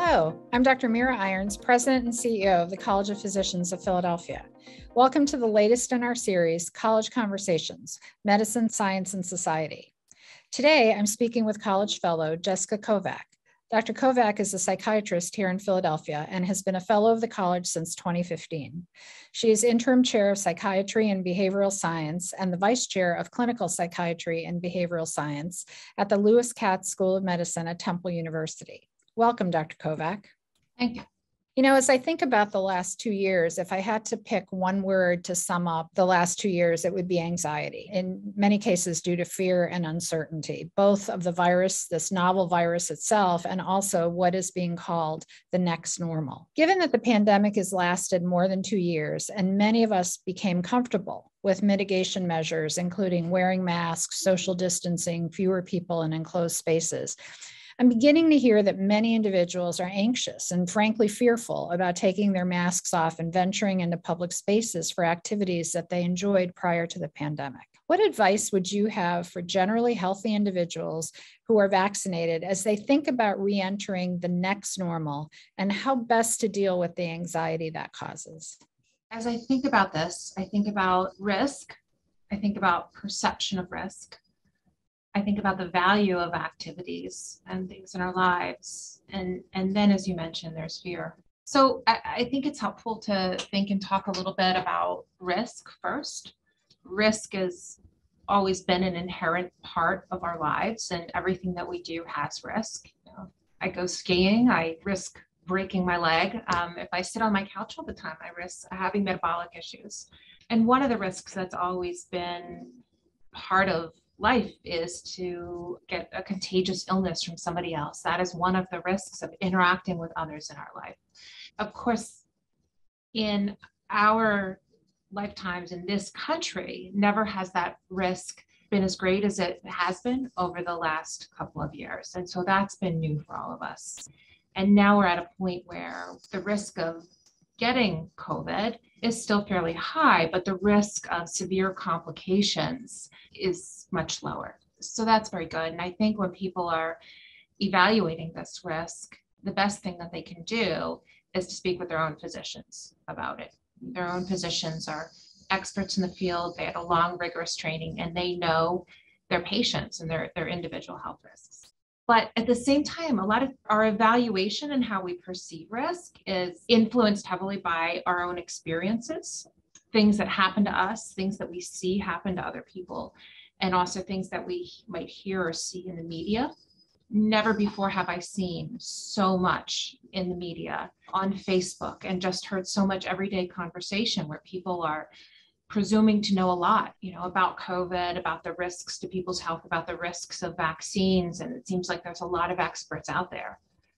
Hello, I'm Dr. Mira Irons, President and CEO of the College of Physicians of Philadelphia. Welcome to the latest in our series, College Conversations, Medicine, Science, and Society. Today, I'm speaking with college fellow Jessica Kovach. Dr. Kovach is a psychiatrist here in Philadelphia and has been a fellow of the college since 2015. She is interim chair of psychiatry and behavioral science and the vice chair of clinical psychiatry and behavioral science at the Lewis Katz School of Medicine at Temple University. Welcome, Dr. Kovach. Thank you. You know, as I think about the last 2 years, if I had to pick one word to sum up the last 2 years, it would be anxiety, in many cases due to fear and uncertainty, both of the virus, this novel virus itself, and also what is being called the next normal. Given that the pandemic has lasted more than 2 years, and many of us became comfortable with mitigation measures, including wearing masks, social distancing, fewer people in enclosed spaces, I'm beginning to hear that many individuals are anxious and frankly fearful about taking their masks off and venturing into public spaces for activities that they enjoyed prior to the pandemic. What advice would you have for generally healthy individuals who are vaccinated as they think about re-entering the next normal and how best to deal with the anxiety that causes? As I think about this, I think about risk. I think about perception of risk. I think about the value of activities and things in our lives. And then, as you mentioned, there's fear. So I think it's helpful to think and talk a little bit about risk first. Risk has always been an inherent part of our lives, and everything that we do has risk. I go skiing, I risk breaking my leg. If I sit on my couch all the time, I risk having metabolic issues. And one of the risks that's always been part of life is to get a contagious illness from somebody else. That is one of the risks of interacting with others in our life. Of course, in our lifetimes in this country, never has that risk been as great as it has been over the last couple of years. And so that's been new for all of us. And now we're at a point where the risk of getting COVID is still fairly high, but the risk of severe complications is much lower. So that's very good. And I think when people are evaluating this risk, the best thing that they can do is to speak with their own physicians about it. Their own physicians are experts in the field. They had a long, rigorous training, and they know their patients and their individual health risks. But at the same time, a lot of our evaluation and how we perceive risk is influenced heavily by our own experiences, things that happen to us, things that we see happen to other people, and also things that we might hear or see in the media. Never before have I seen so much in the media, on Facebook, and just heard so much everyday conversation where people are presuming to know a lot, about COVID, about the risks to people's health, about the risks of vaccines. And it seems like there's a lot of experts out there.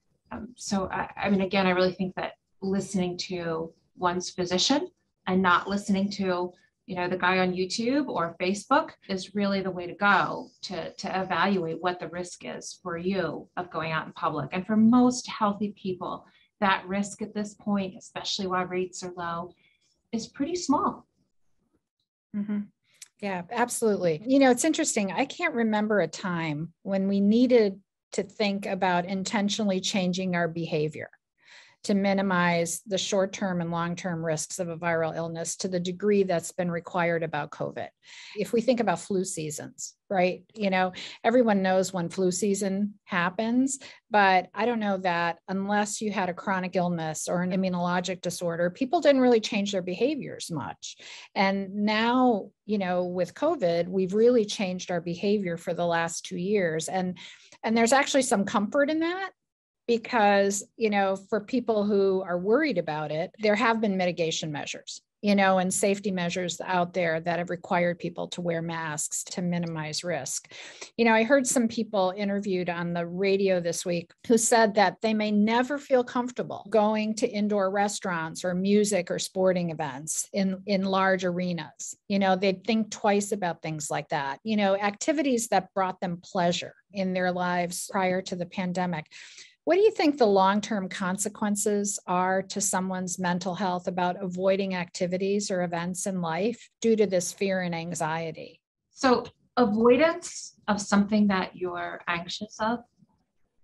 Again, I really think that listening to one's physician and not listening to, the guy on YouTube or Facebook is really the way to go to evaluate what the risk is for you of going out in public. And for most healthy people, that risk at this point, especially while rates are low, is pretty small. Mm-hmm. Yeah, absolutely. It's interesting. I can't remember a time when we needed to think about intentionally changing our behavior to minimize the short-term and long-term risks of a viral illness to the degree that's been required about COVID. If we think about flu seasons, right? Everyone knows when flu season happens, but I don't know that unless you had a chronic illness or an immunologic disorder, people didn't really change their behaviors much. And now, with COVID, we've really changed our behavior for the last 2 years. And there's actually some comfort in that. Because, for people who are worried about it, there have been mitigation measures, and safety measures out there that have required people to wear masks to minimize risk. I heard some people interviewed on the radio this week who said that they may never feel comfortable going to indoor restaurants or music or sporting events in large arenas. They'd think twice about things like that, activities that brought them pleasure in their lives prior to the pandemic. What do you think the long-term consequences are to someone's mental health about avoiding activities or events in life due to this fear and anxiety? So avoidance of something that you're anxious of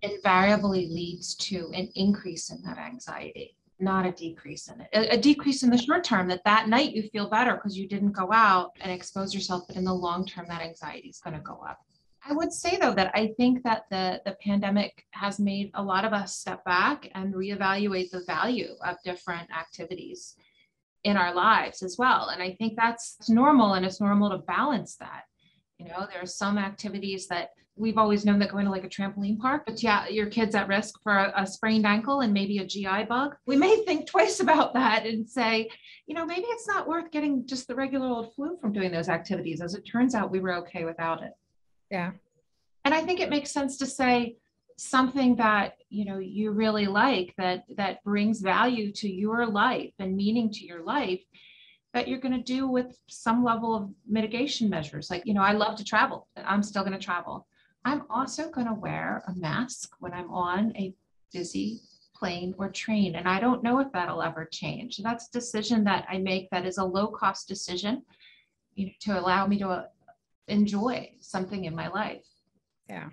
invariably leads to an increase in that anxiety, not a decrease in it. A decrease in the short term, that night you feel better because you didn't go out and expose yourself, but in the long term, that anxiety is going to go up. I would say, though, that I think that the pandemic has made a lot of us step back and reevaluate the value of different activities in our lives as well. And I think that's normal, and it's normal to balance that. There are some activities that we've always known that going to like a trampoline park, but yeah, your kid's at risk for a sprained ankle and maybe a GI bug. We may think twice about that and say, maybe it's not worth getting just the regular old flu from doing those activities. As it turns out, we were okay without it. Yeah. And I think it makes sense to say something that, you really like, that brings value to your life and meaning to your life, that you're going to do with some level of mitigation measures. Like, I love to travel, and I'm still going to travel. I'm also going to wear a mask when I'm on a busy plane or train. And I don't know if that'll ever change. That's a decision that I make that is a low cost decision, to allow me to enjoy something in my life. Yeah.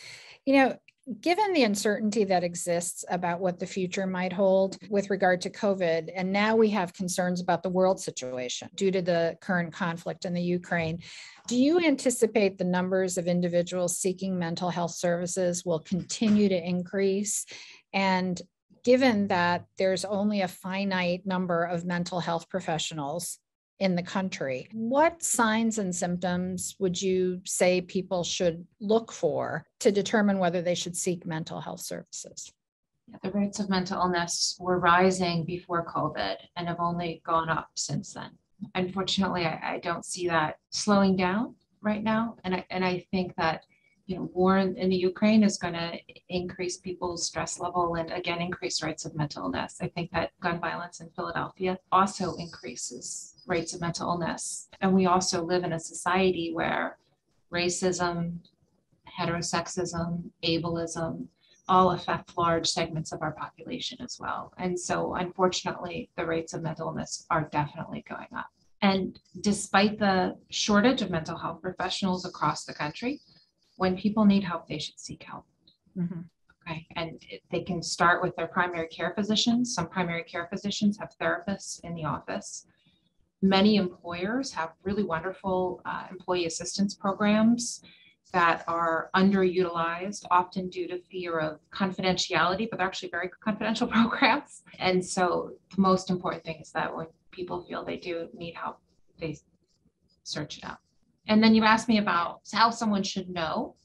Given the uncertainty that exists about what the future might hold with regard to COVID, and now we have concerns about the world situation due to the current conflict in the Ukraine, do you anticipate the numbers of individuals seeking mental health services will continue to increase? And given that there's only a finite number of mental health professionals in the country, what signs and symptoms would you say people should look for to determine whether they should seek mental health services? The rates of mental illness were rising before COVID and have only gone up since then. Unfortunately, I don't see that slowing down right now. And I think that war in the Ukraine is going to increase people's stress level and again increase rates of mental illness. I think that gun violence in Philadelphia also increases rates of mental illness. And we also live in a society where racism, heterosexism, ableism all affect large segments of our population as well. And so unfortunately, the rates of mental illness are definitely going up. And despite the shortage of mental health professionals across the country, when people need help, they should seek help. Mm-hmm. Okay. And they can start with their primary care physicians. Some primary care physicians have therapists in the office. Many employers have really wonderful employee assistance programs that are underutilized, often due to fear of confidentiality, but they're actually very confidential programs. And so the most important thing is that when people feel they do need help, they search it out. And then you asked me about how someone should know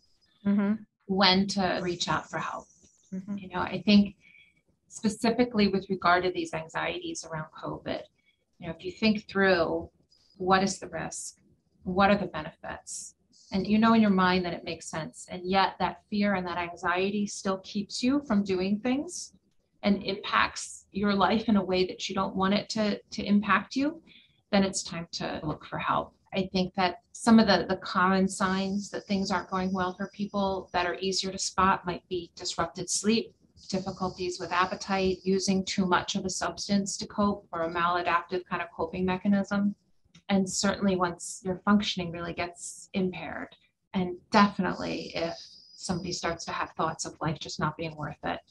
when to reach out for help. Mm-hmm. I think specifically with regard to these anxieties around COVID, if you think through what is the risk, what are the benefits, and in your mind that it makes sense, and yet that fear and that anxiety still keeps you from doing things and impacts your life in a way that you don't want it to impact you, then it's time to look for help. I think that some of the common signs that things aren't going well for people that are easier to spot might be disrupted sleep, difficulties with appetite, using too much of a substance to cope, or a maladaptive kind of coping mechanism. And certainly once your functioning really gets impaired, and definitely if somebody starts to have thoughts of life just not being worth it,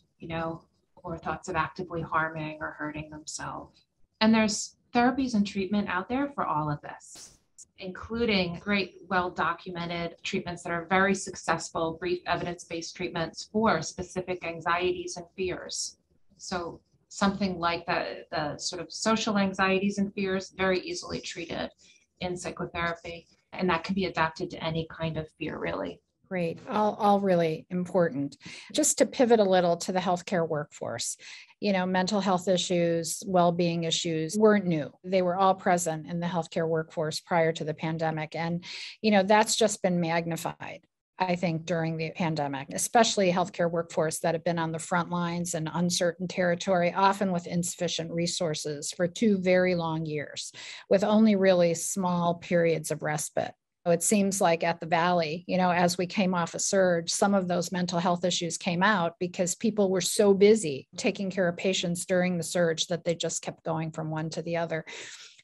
or thoughts of actively harming or hurting themselves. And there's therapies and treatment out there for all of this, including great, well-documented treatments that are very successful, brief evidence-based treatments for specific anxieties and fears. So something like the sort of social anxieties and fears, very easily treated in psychotherapy. And that can be adapted to any kind of fear, really. Great. All really important. Just to pivot a little to the healthcare workforce, mental health issues, well-being issues weren't new. They were all present in the healthcare workforce prior to the pandemic. And, that's just been magnified, I think, during the pandemic, especially healthcare workforce that have been on the front lines in uncertain territory, often with insufficient resources for 2 very long years, with only really small periods of respite. It seems like at the Valley, as we came off a surge, some of those mental health issues came out because people were so busy taking care of patients during the surge that they just kept going from one to the other.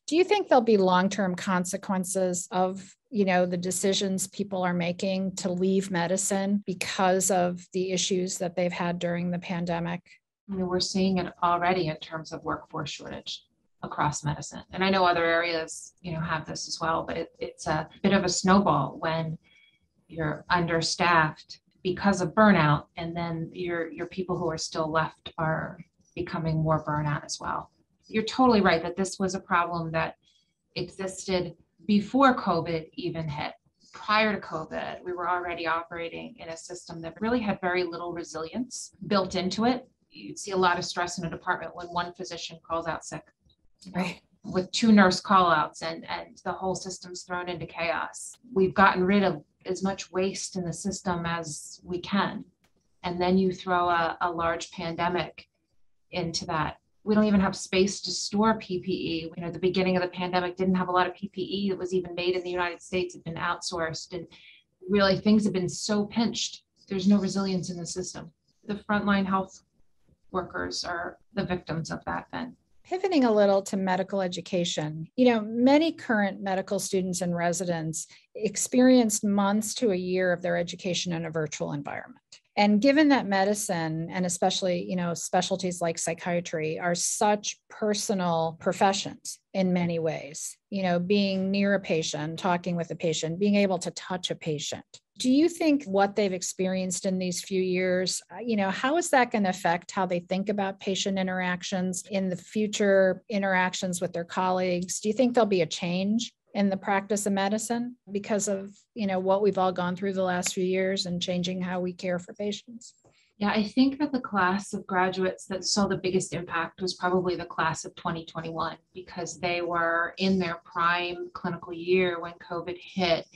Do you think there'll be long-term consequences of, the decisions people are making to leave medicine because of the issues that they've had during the pandemic? I mean, we're seeing it already in terms of workforce shortage across medicine. And I know other areas, have this as well, but it's a bit of a snowball when you're understaffed because of burnout, and then your people who are still left are becoming more burnout as well. You're totally right that this was a problem that existed before COVID even hit. Prior to COVID, we were already operating in a system that really had very little resilience built into it. You'd see a lot of stress in a department when one physician calls out sick, Right. with 2 nurse call outs, and the whole system's thrown into chaos. We've gotten rid of as much waste in the system as we can. And then you throw a large pandemic into that. We don't even have space to store PPE. At the beginning of the pandemic, didn't have a lot of PPE that was even made in the United States. Had been outsourced, and really things have been so pinched. There's no resilience in the system. The frontline health workers are the victims of that then. Pivoting a little to medical education, many current medical students and residents experienced months to a year of their education in a virtual environment. And given that medicine, and especially, specialties like psychiatry, are such personal professions in many ways, being near a patient, talking with a patient, being able to touch a patient. Do you think what they've experienced in these few years, how is that going to affect how they think about patient interactions in the future interactions with their colleagues? Do you think there'll be a change in the practice of medicine because of, what we've all gone through the last few years and changing how we care for patients? Yeah, I think that the class of graduates that saw the biggest impact was probably the class of 2021, because they were in their prime clinical year when COVID hit.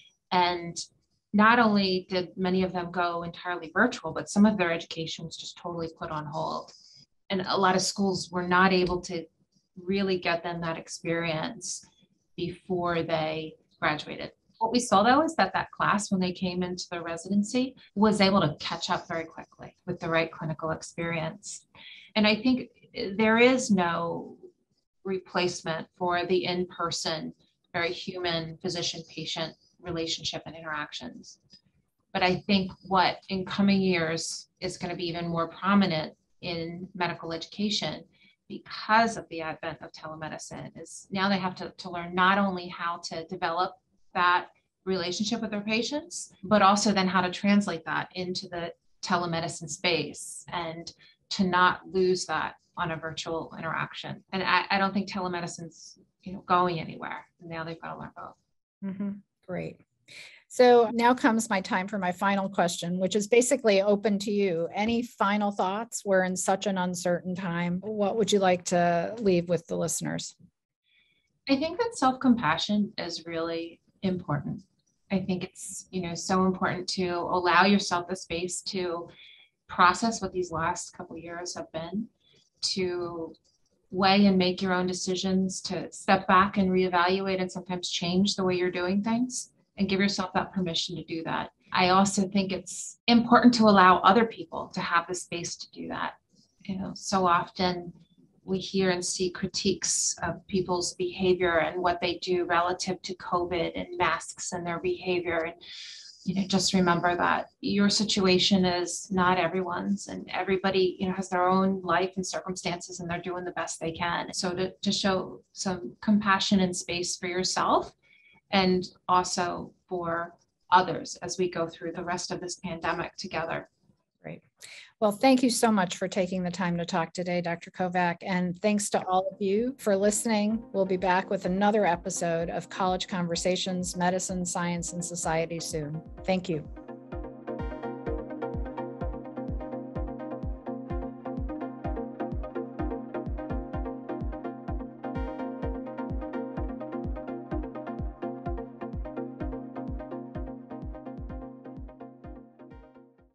And not only did many of them go entirely virtual, but some of their education was just totally put on hold. And a lot of schools were not able to really get them that experience before they graduated. What we saw though is that class, when they came into their residency, was able to catch up very quickly with the right clinical experience. And I think there is no replacement for the in-person, very human physician-patient relationship and interactions. But I think what in coming years is going to be even more prominent in medical education, because of the advent of telemedicine, is now they have to learn not only how to develop that relationship with their patients, but also then how to translate that into the telemedicine space and to not lose that on a virtual interaction. And I don't think telemedicine's going anywhere. Now they've got to learn both. Mm-hmm. Great. So now comes my time for my final question, which is basically open to you. Any final thoughts? We're in such an uncertain time. What would you like to leave with the listeners? I think that self-compassion is really important. I think it's, so important to allow yourself the space to process what these last couple of years have been, to weigh and make your own decisions, to step back and reevaluate and sometimes change the way you're doing things, and give yourself that permission to do that. I also think it's important to allow other people to have the space to do that. So often we hear and see critiques of people's behavior and what they do relative to COVID and masks and their behavior. And, just remember that your situation is not everyone's, and everybody, has their own life and circumstances, and they're doing the best they can. So to show some compassion and space for yourself, and also for others as we go through the rest of this pandemic together. Great. Well, thank you so much for taking the time to talk today, Dr. Kovach. And thanks to all of you for listening. We'll be back with another episode of College Conversations, Medicine, Science, and Society soon. Thank you.